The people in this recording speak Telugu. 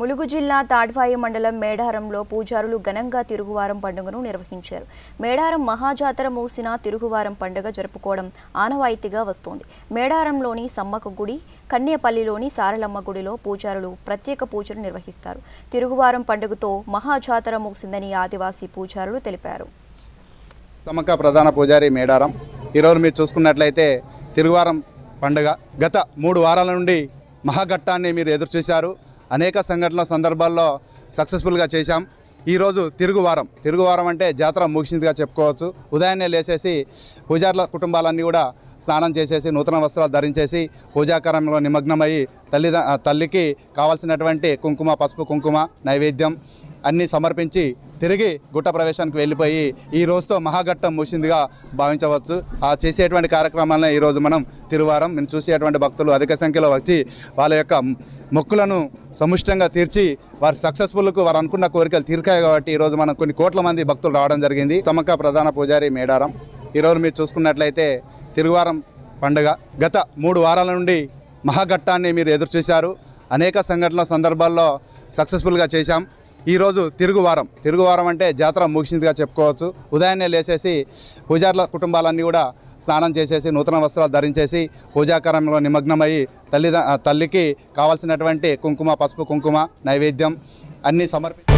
ములుగు జిల్లా తాడ్వాయి మండలం మేడారంలో పూజారులు ఘనంగా తిరుగువారం పండుగను నిర్వహించారు. మేడారం మహాజాతర మూసిన తిరుగువారం పండుగ జరుపుకోవడం ఆనవాయితీగా వస్తోంది. మేడారంలోని సమ్మక్క గుడి, కన్నేపల్లిలోని సారలమ్మ గుడిలో పూజారులు ప్రత్యేక పూజలు నిర్వహిస్తారు. తిరుగువారం పండుగతో మహాజాతర ముగిసిందని ఆదివాసీ పూజారులు తెలిపారు. సమ్మక్క ప్రధాన పూజారి మేడారం ఈరోజు మీరు చూసుకున్నట్లయితే తిరుగువారం పండుగ గత 3 వారాల నుండి మహాఘట్టాన్ని మీరు ఎదురు చూశారు. అనేక సంఘటనల సందర్భాల్లో సక్సెస్ఫుల్గా చేశాం. ఈరోజు తిరుగువారం అంటే జాతర ముగిసిందిగా చెప్పుకోవచ్చు. ఉదయాన్నే లేచేసి పూజారుల కుటుంబాలన్నీ కూడా స్నానం చేసేసి నూతన వస్త్రాలు ధరించేసి పూజాకార్యంలో నిమగ్నమయ్యి తల్లికి కావాల్సినటువంటి కుంకుమ, పసుపు, కుంకుమ నైవేద్యం అన్నీ సమర్పించి తిరిగి గుట్ట ప్రవేశానికి వెళ్ళిపోయి ఈ రోజుతో మహాఘట్టం ముగిసిందిగా భావించవచ్చు. ఆ చేసేటువంటి కార్యక్రమాలను ఈరోజు మనం తిరువారం మేము చూసేటువంటి భక్తులు అధిక సంఖ్యలో వచ్చి వాళ్ళ యొక్క మొక్కులను సముష్టంగా తీర్చి వారు సక్సెస్ఫుల్కు వారు అనుకున్న కోరికలు తీర్చాయి. కాబట్టి ఈరోజు మనం కొన్ని కోట్ల మంది భక్తులు రావడం జరిగింది. సమ్మక్క ప్రధాన పూజారి మేడారం ఈరోజు మీరు చూసుకున్నట్లయితే తిరుగువారం పండుగ గత 3 వారాల నుండి మహాఘట్టాన్ని మీరు ఎదురు చూశారు. అనేక సంఘటనల సందర్భాల్లో సక్సెస్ఫుల్గా చేశాం. ఈరోజు తిరుగువారం అంటే జాతర ముగిసిందిగా చెప్పుకోవచ్చు. ఉదయాన్నే లేచేసి పూజారుల కుటుంబాలన్నీ కూడా స్నానం చేసేసి నూతన వస్త్రాలు ధరించేసి పూజాకార్యంలో నిమగ్నమయ్యి తల్లికి కావాల్సినటువంటి కుంకుమ, పసుపు, కుంకుమ నైవేద్యం అన్నీ సమర్పించి